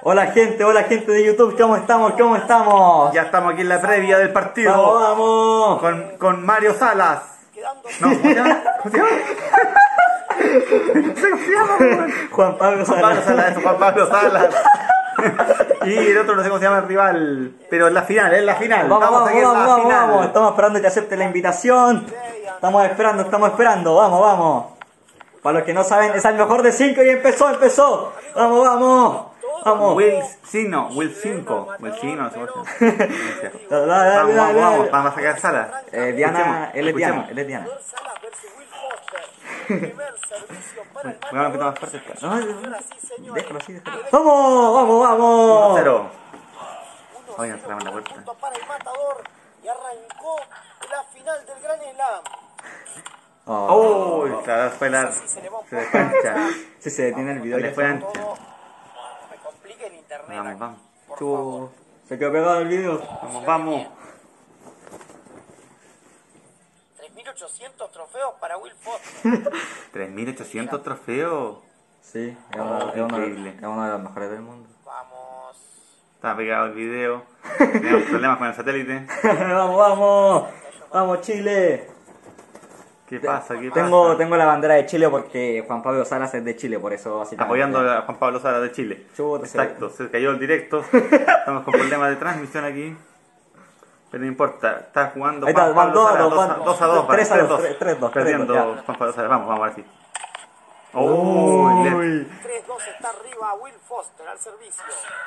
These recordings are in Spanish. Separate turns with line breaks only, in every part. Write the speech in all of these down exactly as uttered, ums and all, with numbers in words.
Hola gente, hola gente de YouTube, ¿cómo estamos? ¿Cómo estamos?
Ya estamos aquí en la previa del partido.
¡Vamos, vamos!
Con, con Mario Salas. No, ¿cómo se llama? ¿Cómo se llama? ¿Cómo se llama?
Juan Pablo
Juan Pablo
Salas.
Salas, eso, Juan Pablo Salas. Y el otro no sé cómo se llama el rival. Pero en la final, en la final.
Vamos, vamos,
aquí en
vamos,
la
vamos,
final.
vamos. Estamos esperando que acepte la invitación. Estamos esperando, estamos esperando. Vamos, vamos. Para los que no saben, es el mejor de cinco y empezó, empezó. Vamos, vamos. Vamos.
Will Sino, Will cinco. Will Sino, no sé cómo se llama.
Dale, dale,
Vamos,
dale,
vamos, vamos.
dale.
Vamos a sacar Salas.
Eh, Diana,
Escuchemos,
él es Diana,
escuchemos.
él es Diana.
Vamos a quitar más fuerte.
Ay, déjalo así, déjalo. ¡Vamos, vamos, vamos!
Cero. Oigan, cerramos la puerta.
Para el matador y arrancó la final del Gran Slam.
Oh.
Uy, la fue la. Se descancha.
Sí, se detiene el video.
Le fue ancha.
Me complica el internet.
Vamos, vamos.
Chu, se quedó pegado el video.
Vamos, vamos.
tres mil ochocientos trofeos para Will Foster.
tres mil ochocientos trofeos.
Sí, es uno, es uno-
Increíble.
es uno de los mejores del mundo.
Vamos.
Está pegado el video. Tenemos problemas con el satélite.
Vamos, vamos. Vamos, Chile.
¿Qué pasa? ¿Qué
Tengo,
pasa?
tengo la bandera de Chile porque Juan Pablo Salas es de Chile, por eso así.
Apoyando a Juan Pablo Salas de Chile.
Chuta, se-
Exacto, se cayó el directo. Estamos con problemas de transmisión aquí. Pero no importa, está jugando
Ahí está,
Juan
van
Pablo
dos,
Salas
dos, van-
dos a dos.
tres a dos, tres- tres a dos,
Perdiendo
tres a dos, ya.
Juan Pablo Salas. Vamos, vamos a ver si.
Uy.
Uy,
tres dos está arriba Will Foster al servicio.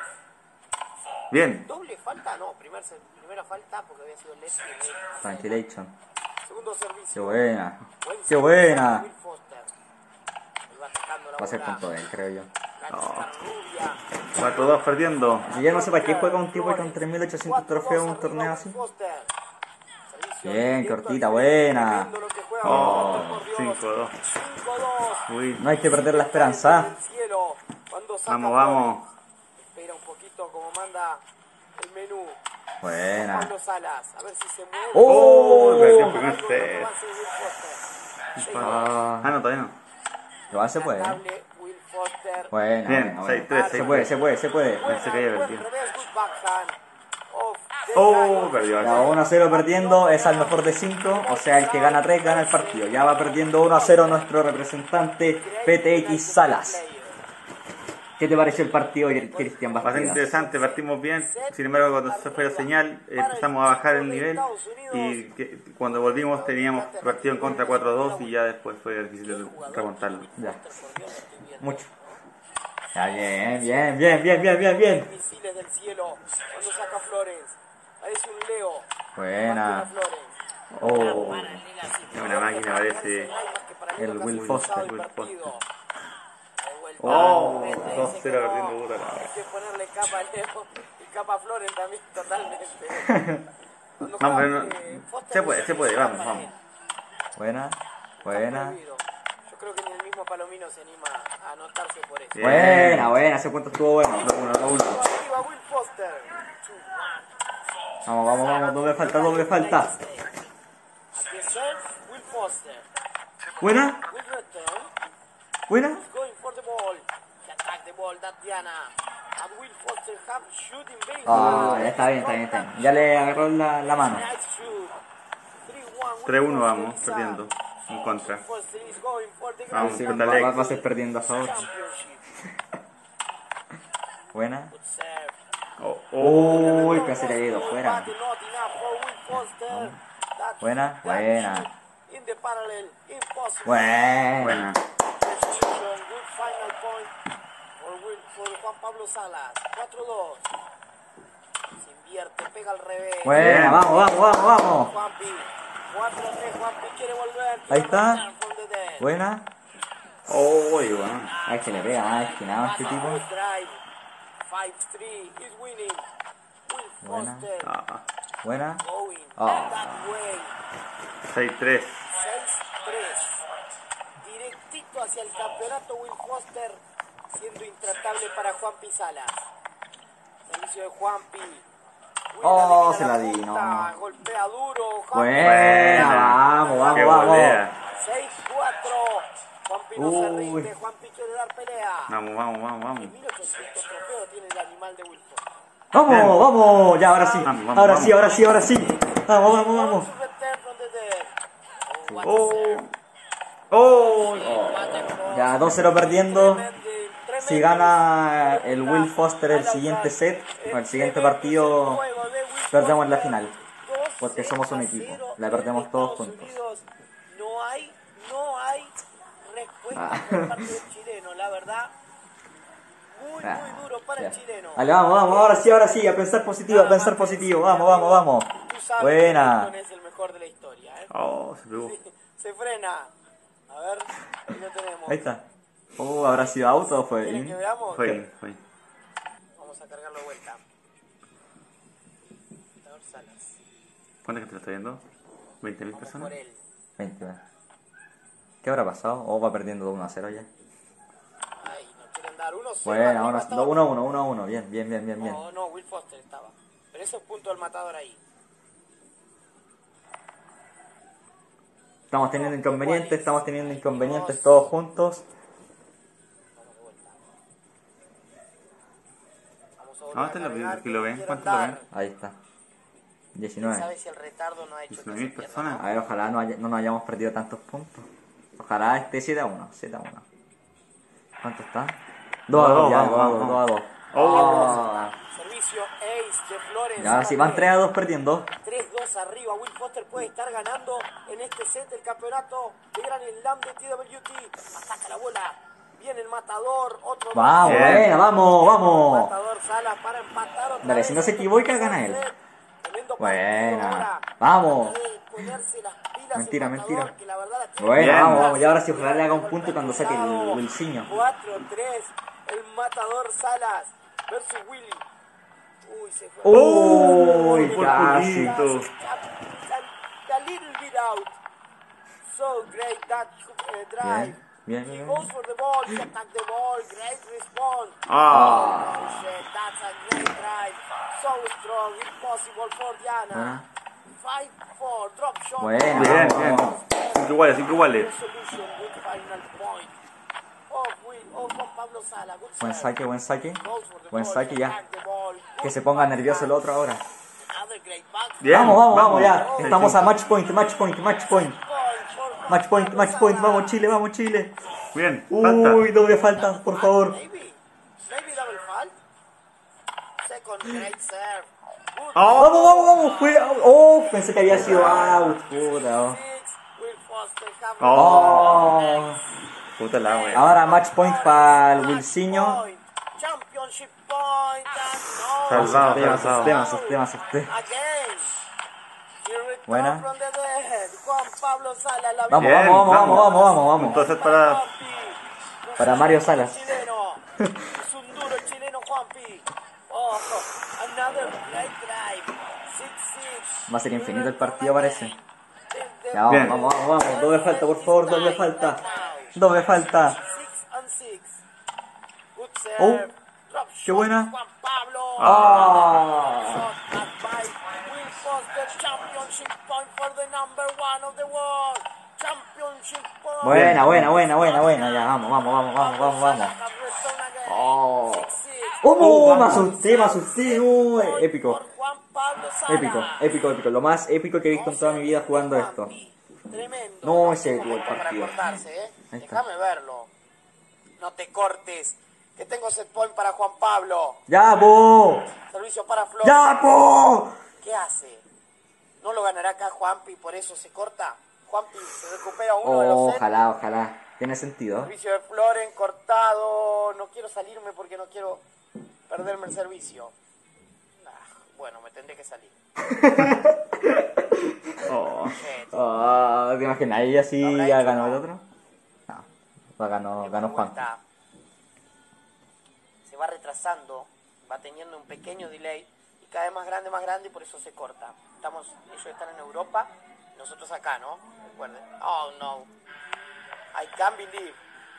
bien.
Doble falta, no. Primer, ser- primera falta porque había sido left.
Tranquilation.
Segundo
Qué
servicio.
buena.
Buen
Qué
servicio
buena.
Will Foster. Ahí va atacando la
Va a ser
bola.
punto de él, creo yo.
La chica rubia.
cuatro dos perdiendo.
Y yo no sé para qué juega un tipo con tres mil ochocientos trofeos en un torneo así. Bien, cortita, buena.
Oh, cinco dos. Uy,
No hay que perder la esperanza.
vamos, vamos.
Espera un poquito como manda el menú.
Buena.
Pablo Salas, a ver si se mueve.
¡Oh!
Perdió el primer set.
Avance Will Foster.
Ah,
Ah, no, todavía no.
igual se puede. ¿eh?
Notable Will Foster.
Buena,
Bien,
buena,
seis
buena.
tres,
Se
seis
puede,
tres.
se puede, se puede.
Pensé que había
Buen
perdido.
revés, good backhand. Off the
Oh,
line.
perdió.
Ya uno a cero perdiendo, es al mejor de cinco, o sea el que gana tres gana el partido. Ya va perdiendo uno a cero nuestro representante P T X Salas. ¿Qué te pareció el partido, Cristian
Bastante
Bastidas?
interesante, partimos bien, sin embargo cuando se fue la señal empezamos a bajar el nivel y que- cuando volvimos teníamos partido en contra cuatro dos y ya después fue difícil remontarlo.
Ya. Mucho. Ya, bien, bien, bien, bien, bien, bien, bien.
Misiles del cielo cuando saca Florence. Parece un Leo.
Buena.
Florence.
Oh,
Es una máquina, parece.
el Will Foster.
Will Foster.
Oh,
dos cero perdiendo puta la
Hay
madre.
que ponerle capa a Leo y capa a Florence también totalmente. Cuando
Vamos,
juega,
pero no-
eh, Foster
se puede, se puede, vamos, vamos.
buena, buena.
prohibido. Yo creo que ni el mismo Palomino se anima a anotarse por eso.
Bien.
Buena, buena, ese punto estuvo bueno. Uno, uno, uno.
Arriba Will Foster.
Vamos, vamos, vamos, doble falta, doble falta.
At the serve, Will Foster.
Buena,
Will return.
buena.
Going for the ball. He attack the ball, Tatiana. And Will Foster have shooting base.
Ah, ya está bien, está bien, está bien. Ya le agarró la, la mano.
Nice shoot. three one.
tres uno vamos, perdiendo, en contra.
Foster is going for the
Vamos,
Sí,
grand
va,
Dale.
va- va a ser perdiendo a favor.
championship.
Buena.
Good serve.
Oh, oh.
Uy, pensé que había ido fuera.
But not enough for Will Foster. That-
Buena,
that
buena.
shoot in the parallel, impossible.
Buena.
Buena.
Restitution, good final point for, Will, for Juan Pablo Salas. cuatro dos. Se invierte, pega al revés.
Buena, vamos, vamos, vamos, vamos.
Juanpi. cuatro tres, Juanpi quiere volver.
Ahí está.
From the dead.
Buena.
Oh, bueno.
Ay, que le pega más esquinado a este tipo.
Good drive. five three is winning. Will
Buena.
Foster
Ah,
Buena.
going
Ah.
that way.
seis tres.
seis tres. Directito hacia el campeonato Will Foster, siendo intratable para Juanpi Salas. Servicio de Juanpi. Will
Oh,
la
se la
domina
di,
punta,
no.
Golpea duro. Juanpi.
Buena, vamos, vamos,
Qué
vamos.
volea.
seis cuatro. Juanpi no se
Uy.
rinde. Juanpi quiere dar pelea.
Vamos, vamos, vamos, vamos.
mil ochocientos trofeos tiene el animal. mal de Will Foster.
¡Vamos,
Bien.
vamos! Ya, ahora sí.
Vamos, vamos,
Ahora
vamos.
sí, ahora sí, ahora sí. Vamos, vamos, vamos.
To return from the dead. Oh, what a
Oh.
serve.
Oh.
What a cross.
Ya, dos cero perdiendo.
Tremendo, tremendo.
Si gana el Will Foster el siguiente set, o el siguiente partido, perdemos la final. Porque somos un equipo. La perdemos todos juntos.
No hay, no hay respuesta
Ah.
por parte del chileno, la verdad. Muy,
Ah,
muy duro para
ya.
el chileno.
Vale, vamos, vamos, ahora sí, ahora sí, a pensar positivo, a pensar positivo. Vamos, vamos, vamos.
Tú sabes
Buena.
que Milton es el mejor de la historia, ¿eh?
Oh, se pegó.
Se frena. A ver, ahí lo tenemos.
Ahí está. Uh, ¿habrá sido auto o fue
¿Quieren que
in?
veamos?
Fue, fue.
Vamos a cargarlo de vuelta. Matador Salas.
¿Cuánta gente lo está viendo? ¿veinte mil
Vamos
personas?
por él.
veinte. ¿Qué habrá pasado? ¿O va perdiendo de uno a cero ya?
Ay, no quieren dar uno cero.
Bueno,
arriba
ahora
estaba-
uno a uno, uno a uno. Bien, bien, bien, bien, bien.
No, no, Will Foster estaba. Pero ese es punto del matador ahí.
Estamos teniendo inconvenientes, estamos teniendo inconvenientes todos juntos.
Vamos de vuelta. Vamos a volver
Ah,
a
este lo
cargar,
ven, que lo ven,
quieren
¿cuántos lo
dar.
ven?
Ahí está.
¿Quién
diecinueve.
sabe si el retardo no ha hecho que
diecinueve
se
mil
pierda,
personas.
¿no?
A ver, ojalá no, haya- no nos hayamos perdido tantos puntos. Ojalá esté siete a uno. siete a uno. ¿Cuánto está? dos a dos, ya,
vamos,
dos a dos,
vamos.
dos a dos.
Oh.
Servicio Ace de Flores.
Ya, si van tres a dos perdiendo.
tres dos arriba. Will Foster puede estar ganando en este set del campeonato de Gran Slam de T W T. Ataca la bola. Viene el matador. Otro
Vamos,
Bien.
buena, vamos, vamos.
matador Salas para empatar otra
Dale,
vez.
si no se equivoca, gana él.
Tremendo
Buena.
partido ahora.
Vamos.
Trata de ponerse las pilas el
Mentira,
matador,
mentira.
que la verdad la tiene
Bueno,
Bien.
vamos, vamos. Y ahora sí, ojalá le haga un punto cuando saque el Wilsinho.
cuatro tres. El matador Salas versus Willy. Uy, se fue.
Uy,
por
casi.
poquito.
A, a little bit out. So great that uh, drive.
Bien, bien,
He
bien,
goes
bien.
for the ball, he attacked the ball, great response.
Ah.
Oh shit, that's a great drive. So strong, impossible for Diana.
Buena.
five four, drop shot.
Buena,
Bien,
vamos,
bien.
vamos.
Cinco iguales, cinco iguales.
Resolution with final point. Oh, Will, oh, Juan Pablo Sala, good
Buen
serve.
saque, buen saque.
Goes for the
Buen
ball,
saque ya.
attack the ball.
Que se ponga nervioso el otro ahora.
Another great back.
Bien,
Vamos, vamos, vamos, ya.
vamos.
Estamos a match point, match point, match point.
Point for Juan
Match point,
Pablo
match point.
Sala.
Vamos, Chile, vamos, Chile.
Bien, falta.
Uy, doble falta, por favor.
Maybe. Maybe double fault. Second great serve. Good
Oh.
Vamos, vamos, vamos. Fue. Oh, pensé que había sido out. Puta. oh.
six. Will Foster have
Oh.
Puta la wea.
Ahora match point para el Wilsinho.
point. Championship point and no.
Salvado,
Me
salvado.
asusté, me asusté, me asusté.
Again. He returned
Buena.
from the dead. Juan Pablo Sala la
Vamos,
Bien,
vamos, vamos, vamos,
vamos.
vamos, vamos, vamos.
Entonces para...
Para Mario Salas.
Chileno. Es un duro el chileno Juanpi. Oh, another great drive. six six.
Va a ser infinito el partido, parece. Ya, vamos,
Bien.
vamos, vamos, vamos. Doble falta, por favor, doble falta. Doble falta.
six and six. Good serve.
Oh,
Drop
qué
shot,
buena.
Juan Pablo.
Ah.
Shot at by Will Foster. Championship point for the number one of the world. Championship point.
Buena, buena, buena, buena, buena. Ya, vamos, vamos, vamos, vamos, vamos, vamos. Oh. ¡Oh! Me asusté, me asusté. Uh, épico. Épico, épico, épico. Lo más épico que he visto en toda mi vida jugando esto.
Tremendo.
No, ese tuvo el
Momento para
partido.
cortarse, ¿eh?
Ahí está.
Déjame verlo. No te cortes. Que tengo set point para Juan Pablo.
¡Ya, po!
Servicio para Flor.
¡Ya, po!
¿Qué hace? ¿No lo ganará acá Juanpi? ¿Por eso se corta? Juanpi se recupera uno de los sets.
Ojalá, ojalá. Tiene sentido.
Servicio de Floren cortado. No quiero salirme porque no quiero perderme el servicio. Ah, bueno, me tendré que salir.
Oh.
Shit.
Ah, ¿te imaginas? ¿Ahí así
¿Lo habrá
ya
hecho,
ganó
no?
el otro? No. Va ganó, ganó Juan.
Vuelta. Se va retrasando, va teniendo un pequeño delay y cada vez más grande, más grande y por eso se corta. Estamos, ellos están en Europa, nosotros acá, ¿no? Recuerden. Oh no. I can't believe.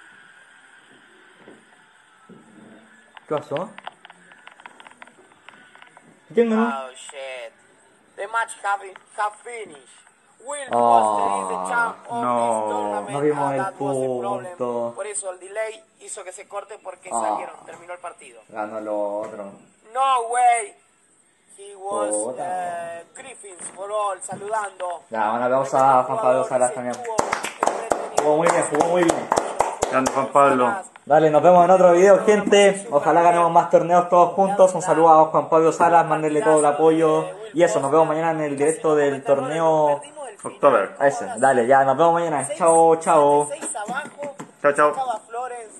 ¿Qué pasó? ¿Quién ganó?
Oh shit. The match have, have finished. Will
Oh,
Foster is the champ of
no.
this tournament.
No vimos
Ah,
el
that was the problem.
punto.
Por eso el delay hizo que se corte porque
Ah.
salieron, terminó el partido.
Ganó lo otro.
No way. He was
Puta.
eh, Griffins for all, saludando.
Ya, una pausa a Juan Pablo Salas también. Jugó muy bien, jugó muy bien.
Grande Juan Pablo.
Dale, nos vemos en otro video, gente. Ojalá ganemos más torneos todos juntos. Un saludo a Juan Pablo Salas, mándenle todo el apoyo. Y eso, nos vemos mañana en el directo del torneo.
October.
A ese, dale, ya, nos vemos mañana. Chao, chao.
Chao, chao.
Flores.